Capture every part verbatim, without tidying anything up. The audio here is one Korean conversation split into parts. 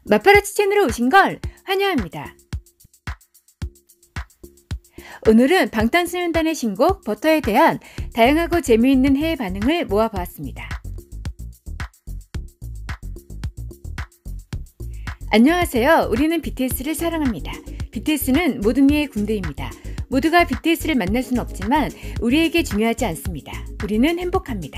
마파라치 채널에 오신 걸 환영합니다. 오늘은 방탄소년단의 신곡 버터에 대한 다양하고 재미있는 해외 반응을 모아보았습니다. 안녕하세요. 우리는 비티에스를 사랑합니다. 비티에스는 모든 이의 군대입니다. 모두가 비티에스를 만날 수는 없지만 우리에게 중요하지 않습니다. 우리는 행복합니다.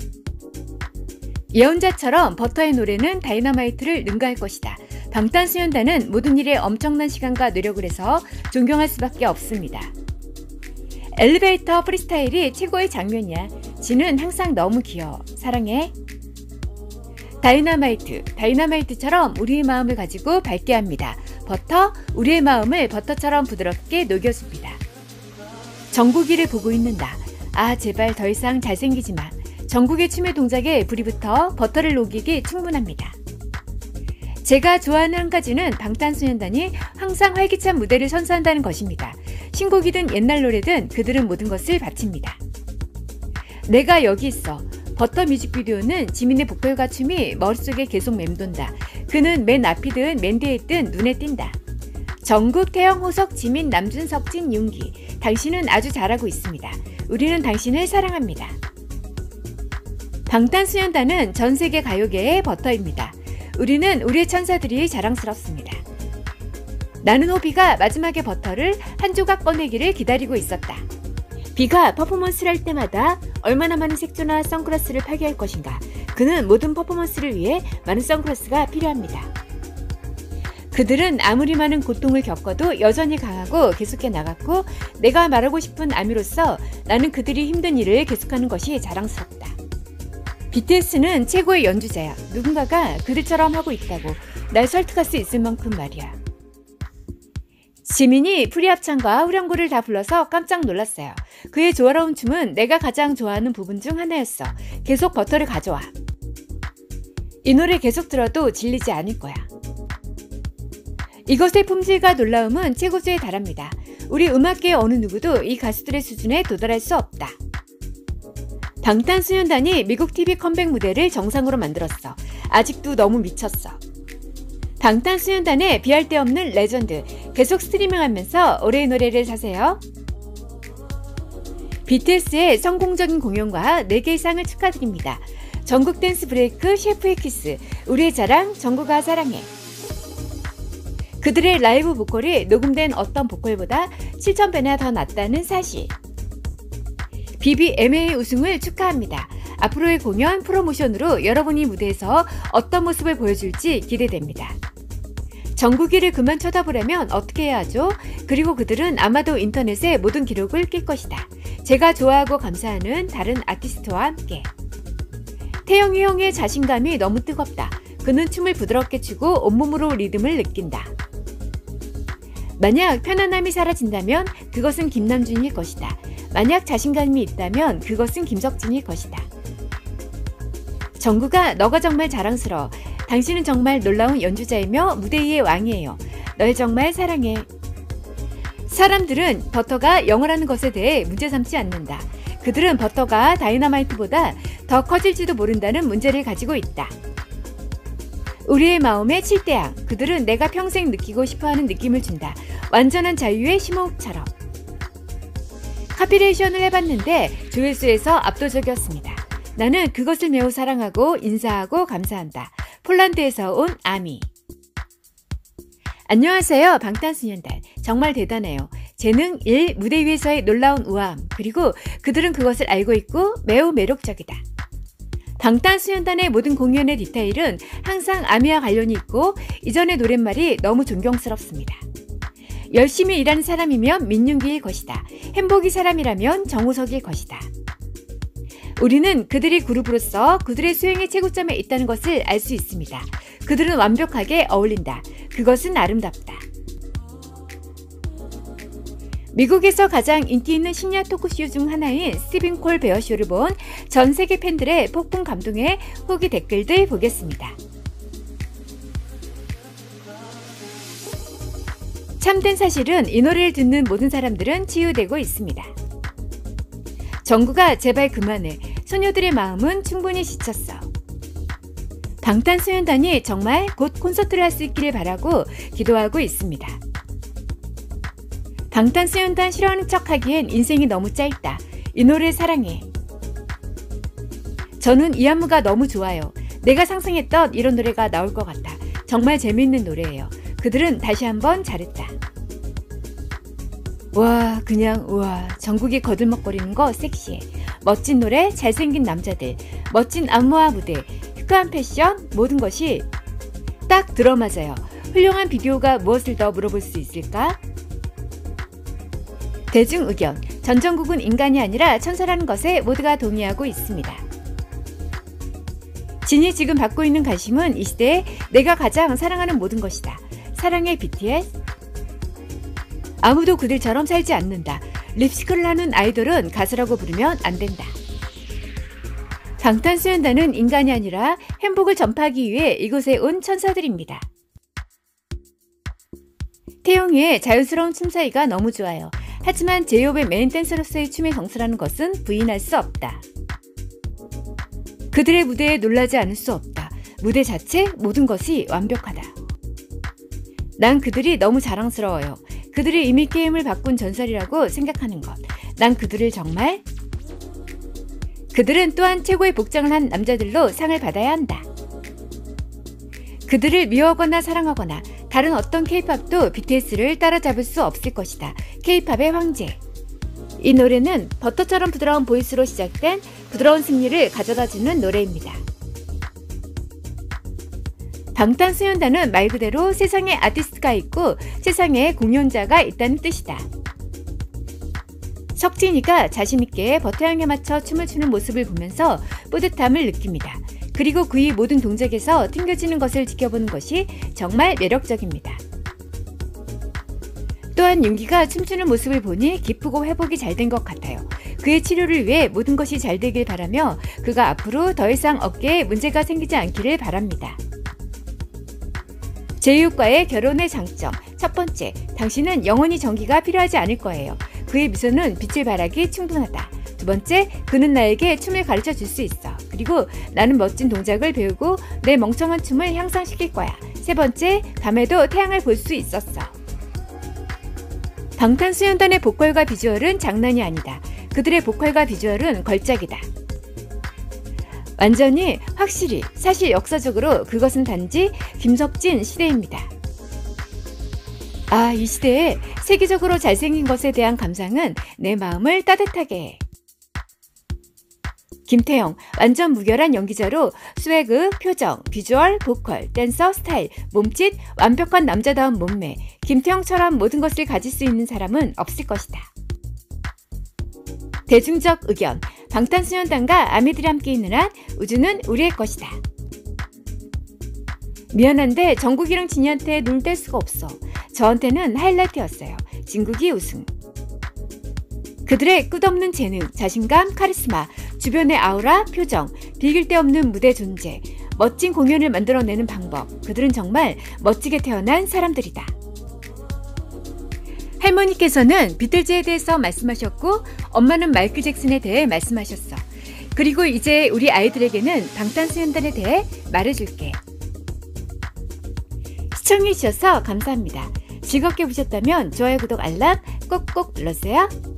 예언자처럼 버터의 노래는 다이너마이트를 능가할 것이다. 방탄소년단은 모든 일에 엄청난 시간과 노력을 해서 존경할 수밖에 없습니다. 엘리베이터 프리스타일이 최고의 장면이야. 지는 항상 너무 귀여워. 사랑해. 다이너마이트, 다이너마이트처럼 우리의 마음을 가지고 밝게 합니다. 버터, 우리의 마음을 버터처럼 부드럽게 녹여줍니다. 정국이를 보고 있는다. 아, 제발 더 이상 잘생기지 마. 정국의 춤의 동작에 불이 붙어 버터를 녹이기 충분합니다. 제가 좋아하는 한 가지는 방탄소년단이 항상 활기찬 무대를 선사한다는 것입니다. 신곡이든 옛날 노래든 그들은 모든 것을 바칩니다. 내가 여기 있어. 버터 뮤직비디오는 지민의 보컬과 춤이 머릿속에 계속 맴돈다. 그는 맨 앞이든 맨 뒤에 있든 눈에 띈다. 정국, 태영, 호석, 지민, 남준, 석진, 윤기. 당신은 아주 잘하고 있습니다. 우리는 당신을 사랑합니다. 방탄소년단은 전 세계 가요계의 버터입니다. 우리는 우리의 천사들이 자랑스럽습니다. 나는 호비가 마지막에 버터를 한 조각 꺼내기를 기다리고 있었다. 비가 퍼포먼스를 할 때마다 얼마나 많은 색조나 선글라스를 파괴할 것인가. 그는 모든 퍼포먼스를 위해 많은 선글라스가 필요합니다. 그들은 아무리 많은 고통을 겪어도 여전히 강하고 계속해 나갔고, 내가 말하고 싶은 아미로서 나는 그들이 힘든 일을 계속하는 것이 자랑스럽다. 비티에스는 최고의 연주자야. 누군가가 그들처럼 하고 있다고 날 설득할 수 있을 만큼 말이야. 지민이 프리합창과 후렴구를 다 불러서 깜짝 놀랐어요. 그의 조화로운 춤은 내가 가장 좋아하는 부분 중 하나였어. 계속 버터를 가져와. 이 노래 계속 들어도 질리지 않을 거야. 이것의 품질과 놀라움은 최고조에 달합니다. 우리 음악계의 어느 누구도 이 가수들의 수준에 도달할 수 없다. 방탄소년단이 미국 티비 컴백 무대를 정상으로 만들었어. 아직도 너무 미쳤어. 방탄소년단의 비할 데 없는 레전드. 계속 스트리밍하면서 올해의 노래를 사세요. 비티에스의 성공적인 공연과 네 개의 상을 축하드립니다. 전국 댄스 브레이크, 셰프의 키스, 우리의 자랑, 정국아 사랑해. 그들의 라이브 보컬이 녹음된 어떤 보컬보다 칠천 배나 더 낫다는 사실. 비비엠에이 우승을 축하합니다. 앞으로의 공연 프로모션으로 여러분이 무대에서 어떤 모습을 보여줄지 기대됩니다. 정국이를 그만 쳐다보려면 어떻게 해야 하죠? 그리고 그들은 아마도 인터넷에 모든 기록을 낄 것이다. 제가 좋아하고 감사하는 다른 아티스트와 함께. 태영이 형의 자신감이 너무 뜨겁다. 그는 춤을 부드럽게 추고 온몸으로 리듬을 느낀다. 만약 편안함이 사라진다면 그것은 김남준일 것이다. 만약 자신감이 있다면 그것은 김석진일 것이다. 정국아, 너가 정말 자랑스러워. 당신은 정말 놀라운 연주자이며 무대 위의 왕이에요. 널 정말 사랑해. 사람들은 버터가 영어라는 것에 대해 문제 삼지 않는다. 그들은 버터가 다이너마이트보다 더 커질지도 모른다는 문제를 가지고 있다. 우리의 마음의 칠대양. 그들은 내가 평생 느끼고 싶어하는 느낌을 준다. 완전한 자유의 심호흡처럼. 카피레이션을 해봤는데 조회수에서 압도적이었습니다. 나는 그것을 매우 사랑하고 인사하고 감사한다. 폴란드에서 온 아미. 안녕하세요. 방탄소년단. 정말 대단해요. 재능 일, 무대 위에서의 놀라운 우아함. 그리고 그들은 그것을 알고 있고 매우 매력적이다. 방탄소년단의 모든 공연의 디테일은 항상 아미와 관련이 있고 이전의 노랫말이 너무 존경스럽습니다. 열심히 일하는 사람이면 민윤기일 것이다. 행복이 사람이라면 정우석일 것이다. 우리는 그들이 그룹으로서 그들의 수행의 최고점에 있다는 것을 알 수 있습니다. 그들은 완벽하게 어울린다. 그것은 아름답다. 미국에서 가장 인기 있는 심야 토크쇼 중 하나인 스티븐 콜 베어쇼를 본 전 세계 팬들의 폭풍 감동의 후기 댓글들 보겠습니다. 참된 사실은 이 노래를 듣는 모든 사람들은 치유되고 있습니다. 정국아, 제발 그만해. 소녀들의 마음은 충분히 지쳤어. 방탄소년단이 정말 곧 콘서트를 할 수 있기를 바라고 기도하고 있습니다. 방탄소년단 싫어하는 척 하기엔 인생이 너무 짧다. 이 노래 사랑해. 저는 이 안무가 너무 좋아요. 내가 상상했던 이런 노래가 나올 것 같아. 정말 재밌는 노래예요. 그들은 다시 한번 잘했다. 와, 그냥 우와, 전국이 거들먹거리는 거 섹시해. 멋진 노래, 잘생긴 남자들, 멋진 안무와 무대, 휘크한 패션, 모든 것이 딱 들어맞아요. 훌륭한 비디오가 무엇을 더 물어볼 수 있을까? 대중 의견, 전 정국은 인간이 아니라 천사라는 것에 모두가 동의하고 있습니다. 진이 지금 받고 있는 관심은 이 시대에 내가 가장 사랑하는 모든 것이다. 사랑해 비티에스. 아무도 그들처럼 살지 않는다. 립싱크를 하는 아이돌은 가수라고 부르면 안 된다. 방탄소년단은 인간이 아니라 행복을 전파하기 위해 이곳에 온 천사들입니다. 태용이의 자연스러운 춤 사이가 너무 좋아요. 하지만 제이홉의 메인 댄서로서의 춤의 정수라는 것은 부인할 수 없다. 그들의 무대에 놀라지 않을 수 없다. 무대 자체 모든 것이 완벽하다. 난 그들이 너무 자랑스러워요. 그들이 이미 게임을 바꾼 전설이라고 생각하는 것. 난 그들을 정말... 그들은 또한 최고의 복장을 한 남자들로 상을 받아야 한다. 그들을 미워하거나 사랑하거나 다른 어떤 케이팝도 비티에스를 따라잡을 수 없을 것이다. 케이팝의 황제. 이 노래는 버터처럼 부드러운 보이스로 시작된 부드러운 승리를 가져다주는 노래입니다. 방탄소년단은 말 그대로 세상에 아티스트가 있고 세상에 공연자가 있다는 뜻이다. 석진이가 자신있게 버터향에 맞춰 춤을 추는 모습을 보면서 뿌듯함을 느낍니다. 그리고 그의 모든 동작에서 튕겨지는 것을 지켜보는 것이 정말 매력적입니다. 또한 윤기가 춤추는 모습을 보니 기쁘고 회복이 잘 된 것 같아요. 그의 치료를 위해 모든 것이 잘 되길 바라며 그가 앞으로 더 이상 어깨에 문제가 생기지 않기를 바랍니다. 제이홉과의 결혼의 장점. 첫 번째, 당신은 영원히 전기가 필요하지 않을 거예요. 그의 미소는 빛을 발하기 충분하다. 두 번째, 그는 나에게 춤을 가르쳐 줄 수 있어. 그리고 나는 멋진 동작을 배우고 내 멍청한 춤을 향상시킬 거야. 세 번째, 밤에도 태양을 볼 수 있었어. 방탄소년단의 보컬과 비주얼은 장난이 아니다. 그들의 보컬과 비주얼은 걸작이다. 완전히, 확실히, 사실 역사적으로 그것은 단지 김석진 시대입니다. 아, 이 시대에 세계적으로 잘생긴 것에 대한 감상은 내 마음을 따뜻하게 해. 김태형, 완전 무결한 연기자로 스웨그, 표정, 비주얼, 보컬, 댄서, 스타일, 몸짓, 완벽한 남자다운 몸매. 김태형처럼 모든 것을 가질 수 있는 사람은 없을 것이다. 대중적 의견, 방탄소년단과 아미들이 함께 있는 한 우주는 우리의 것이다. 미안한데 정국이랑 진이한테 눈을 뗄 수가 없어. 저한테는 하이라이트였어요. 진국이 우승. 그들의 끝없는 재능, 자신감, 카리스마, 주변의 아우라, 표정, 비길 데 없는 무대 존재, 멋진 공연을 만들어내는 방법. 그들은 정말 멋지게 태어난 사람들이다. 할머니께서는 비틀즈에 대해서 말씀하셨고 엄마는 마이클 잭슨에 대해 말씀하셨어. 그리고 이제 우리 아이들에게는 방탄소년단에 대해 말해줄게. 시청해주셔서 감사합니다. 즐겁게 보셨다면 좋아요, 구독, 알람 꼭꼭 눌러주세요.